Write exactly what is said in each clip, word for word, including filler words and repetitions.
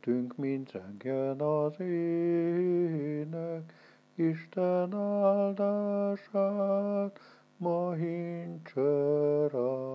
előttünk, mint zengjen az ének, Isten áldását ma hincse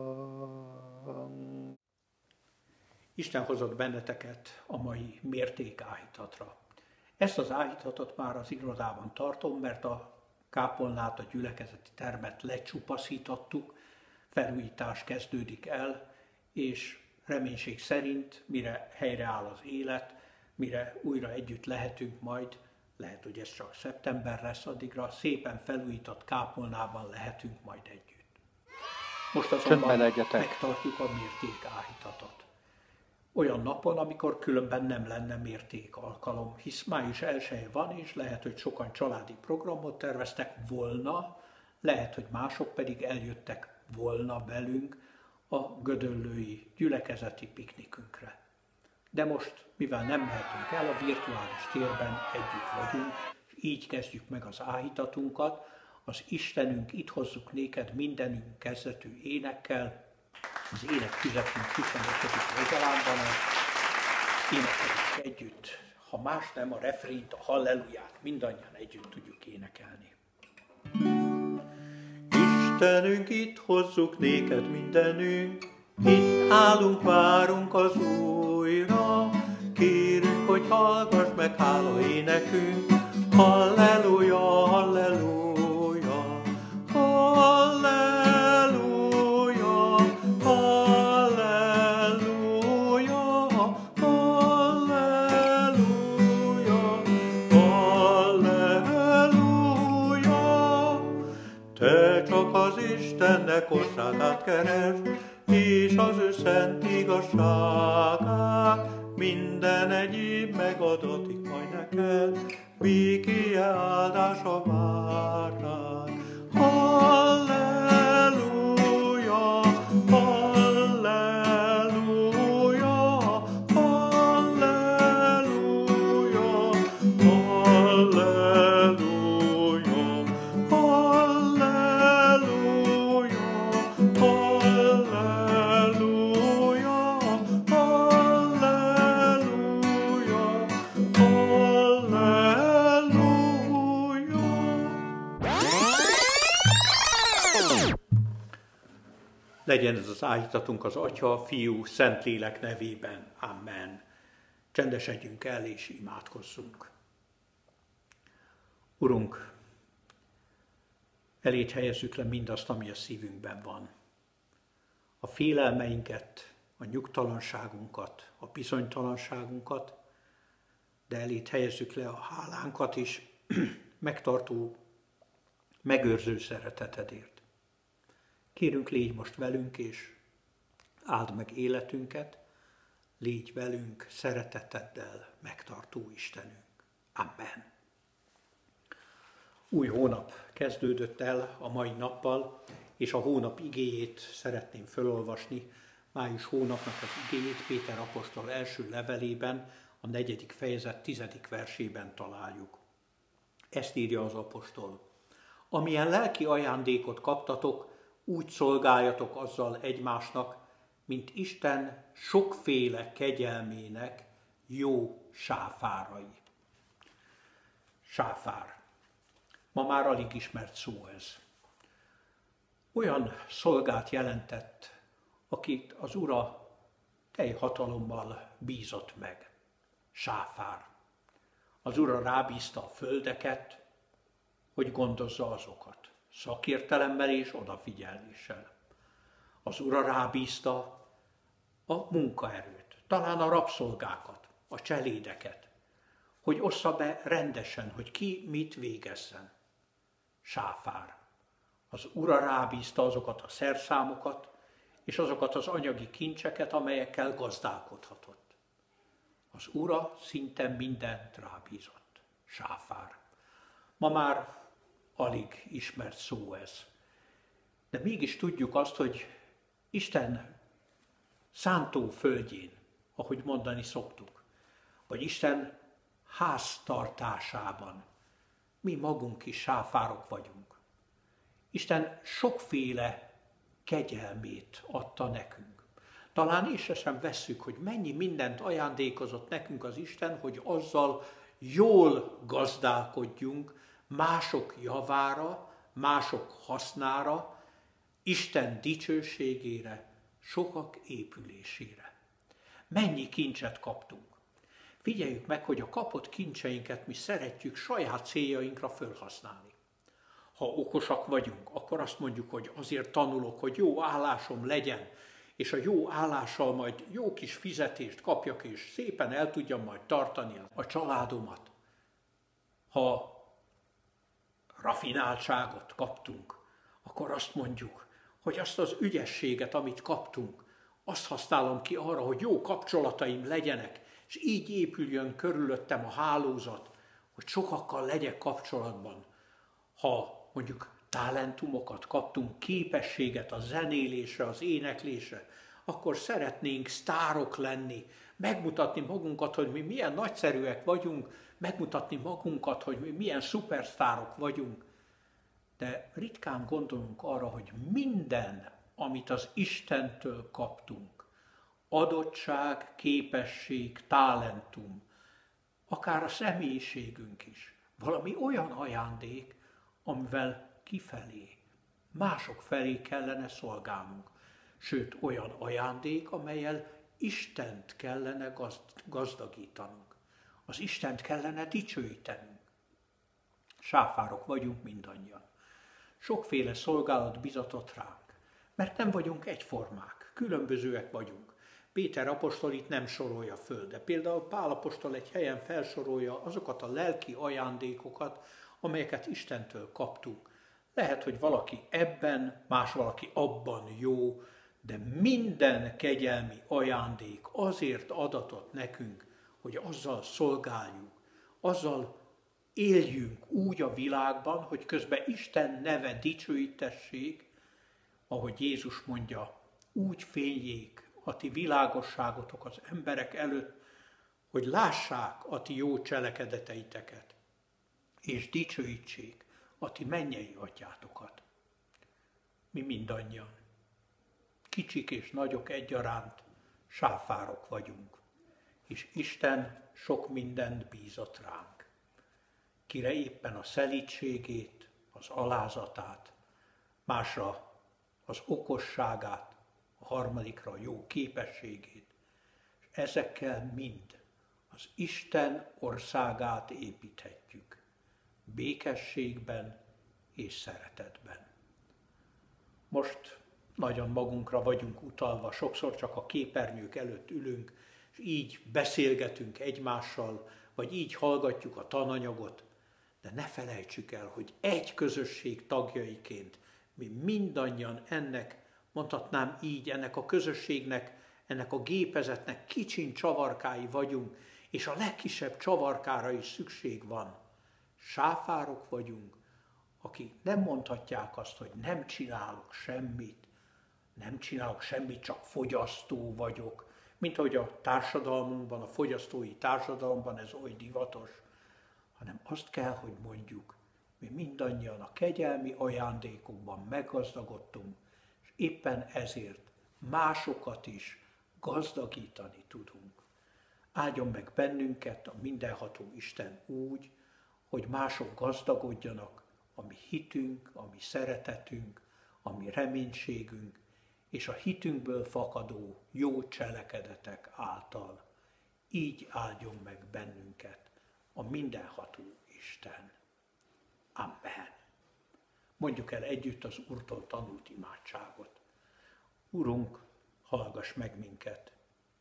ránk. Isten hozott benneteket a mai mértékáhítatra. Ezt az áhítatot már az irodában tartom, mert a kápolnát, a gyülekezeti termet lecsupaszítottuk, felújítás kezdődik el, és reménység szerint, mire helyreáll az élet, mire újra együtt lehetünk majd, lehet, hogy ez csak szeptember lesz, addigra szépen felújított kápolnában lehetünk majd együtt. Most azonban megtartjuk a mértékáhítatot. Olyan napon, amikor különben nem lenne mérték alkalom, hisz május elseje van, és lehet, hogy sokan családi programot terveztek volna, lehet, hogy mások pedig eljöttek volna velünk a gödöllői gyülekezeti piknikünkre. De most, mivel nem mehetünk el, a virtuális térben együtt vagyunk, és így kezdjük meg az áhítatunkat, az Istenünk, itt hozzuk néked mindenünk kezdetű énekkel, az ének füzetünk huszonötödik oldalán, énekeljük együtt, ha más nem, a refrént, a halleluját mindannyian együtt tudjuk énekelni. Istenünk, itt hozzuk néked mindenünk, itt állunk, várunk az újra, kérünk, hogy hallgass meg hála énekünk, halleluja, halleluja, halleluja, halleluja, halleluja, halleluja. Te csak az Istennek országát keresd, és az ő szent igazságát, minden egyéb megadatik majd neked, békéje áldása vár rád. Halleluja, halleluja, halleluja, halleluja, halleluja, halleluja, Legyen ez az áhítatunk az Atya, Fiú, Szentlélek nevében. Amen. Csendesedjünk el és imádkozzunk. Urunk, eléd helyezzük le mindazt, ami a szívünkben van. A félelmeinket, a nyugtalanságunkat, a bizonytalanságunkat, de eléd helyezzük le a hálánkat is, megtartó, megőrző szeretetedért. Kérünk, légy most velünk, és áld meg életünket, légy velünk szereteteddel, megtartó Istenünk. Amen. Új hónap kezdődött el a mai nappal, és a hónap igéjét szeretném felolvasni. Május hónapnak az igéjét Péter apostol első levelében, a negyedik fejezet tizedik versében találjuk. Ezt írja az apostol. Amilyen lelki ajándékot kaptatok, úgy szolgáljatok azzal egymásnak, mint Isten sokféle kegyelmének jó sáfárai. Sáfár. Ma már alig ismert szó ez. Olyan szolgát jelentett, akit az Ura teljhatalommal bízott meg. Sáfár. Az Ura rábízta a földeket, hogy gondozza azokat. Szakértelemmel és odafigyeléssel. Az Ura rábízta a munkaerőt, talán a rabszolgákat, a cselédeket, hogy ossza be rendesen, hogy ki mit végezzen. Sáfár. Az Ura rábízta azokat a szerszámokat, és azokat az anyagi kincseket, amelyekkel gazdálkodhatott. Az Ura szinte mindent rábízott. Sáfár. Ma már alig ismert szó ez. De mégis tudjuk azt, hogy Isten szántó földjén, ahogy mondani szoktuk, vagy Isten háztartásában mi magunk is sáfárok vagyunk. Isten sokféle kegyelmét adta nekünk. Talán észre sem vesszük, hogy mennyi mindent ajándékozott nekünk az Isten, hogy azzal jól gazdálkodjunk mások javára, mások hasznára, Isten dicsőségére, sokak épülésére. Mennyi kincset kaptunk. Figyeljük meg, hogy a kapott kincseinket mi szeretjük saját céljainkra felhasználni. Ha okosak vagyunk, akkor azt mondjuk, hogy azért tanulok, hogy jó állásom legyen, és a jó állással majd jó kis fizetést kapjak, és szépen el tudjam majd tartani a családomat. Ha rafináltságot kaptunk, akkor azt mondjuk, hogy azt az ügyességet, amit kaptunk, azt használom ki arra, hogy jó kapcsolataim legyenek, és így épüljön körülöttem a hálózat, hogy sokakkal legyek kapcsolatban. Ha mondjuk talentumokat kaptunk, képességet a zenélésre, az éneklésre, akkor szeretnénk sztárok lenni, megmutatni magunkat, hogy mi milyen nagyszerűek vagyunk, megmutatni magunkat, hogy mi milyen szupersztárok vagyunk. De ritkán gondolunk arra, hogy minden, amit az Istentől kaptunk, adottság, képesség, talentum, akár a személyiségünk is, valami olyan ajándék, amivel kifelé, mások felé kellene szolgálnunk. Sőt, olyan ajándék, amellyel Istent kellene gazdagítanunk. Az Istent kellene dicsőítenünk. Sáfárok vagyunk mindannyian. Sokféle szolgálat bizatott ránk, mert nem vagyunk egyformák, különbözőek vagyunk. Péter apostol itt nem sorolja föl, de például Pál apostol egy helyen felsorolja azokat a lelki ajándékokat, amelyeket Istentől kaptunk. Lehet, hogy valaki ebben, más valaki abban jó, de minden kegyelmi ajándék azért adatott nekünk, hogy azzal szolgáljuk, azzal éljünk úgy a világban, hogy közben Isten neve dicsőítessék, ahogy Jézus mondja, úgy fényjék a ti világosságotok az emberek előtt, hogy lássák a ti jó cselekedeteiteket, és dicsőítsék a ti mennyei atyátokat. Mi mindannyian, kicsik és nagyok egyaránt, sáfárok vagyunk, és Isten sok mindent bízott ránk. Kire éppen a szelídségét, az alázatát, másra az okosságát, a harmadikra a jó képességét, és ezekkel mind az Isten országát építhetjük, békességben és szeretetben. Most nagyon magunkra vagyunk utalva, sokszor csak a képernyők előtt ülünk, és így beszélgetünk egymással, vagy így hallgatjuk a tananyagot, de ne felejtsük el, hogy egy közösség tagjaiként mi mindannyian ennek, mondhatnám így, ennek a közösségnek, ennek a gépezetnek kicsin csavarkái vagyunk, és a legkisebb csavarkára is szükség van. Sáfárok vagyunk, akik nem mondhatják azt, hogy nem csinálok semmit, nem csinálok semmit, csak fogyasztó vagyok, mint ahogy a társadalmunkban, a fogyasztói társadalomban ez oly divatos, hanem azt kell, hogy mondjuk, mi mindannyian a kegyelmi ajándékokban meggazdagodtunk, és éppen ezért másokat is gazdagítani tudunk. Áldjon meg bennünket a mindenható Isten úgy, hogy mások gazdagodjanak a mi hitünk, a mi szeretetünk, a mi reménységünk, és a hitünkből fakadó jó cselekedetek által. Így áldjon meg bennünket a mindenható Isten. Amen. Mondjuk el együtt az Úrtól tanult imádságot. Urunk, hallgass meg minket.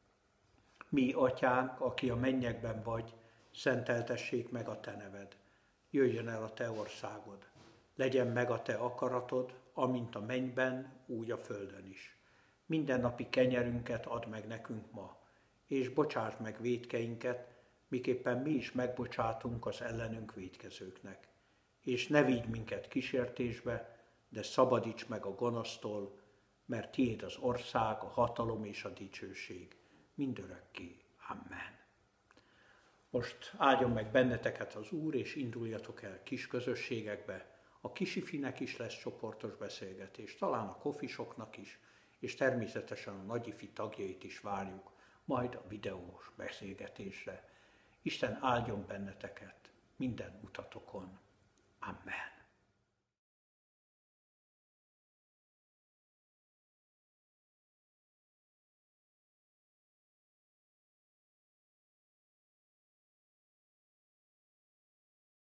Mi, Atyánk, aki a mennyekben vagy, szenteltessék meg a te neved. Jöjjön el a te országod. Legyen meg a te akaratod, amint a mennyben, úgy a földön is. Mindennapi kenyerünket add meg nekünk ma, és bocsásd meg vétkeinket, miképpen mi is megbocsátunk az ellenünk vétkezőknek. És ne vigy minket kísértésbe, de szabadíts meg a gonosztól, mert tiéd az ország, a hatalom és a dicsőség, mindörökké. Amen. Most áldjon meg benneteket az Úr, és induljatok el kis közösségekbe. A Kisifinek is lesz csoportos beszélgetés, talán a kofisoknak is, és természetesen a Nagyifi tagjait is várjuk majd a videós beszélgetésre. Isten áldjon benneteket minden utatokon!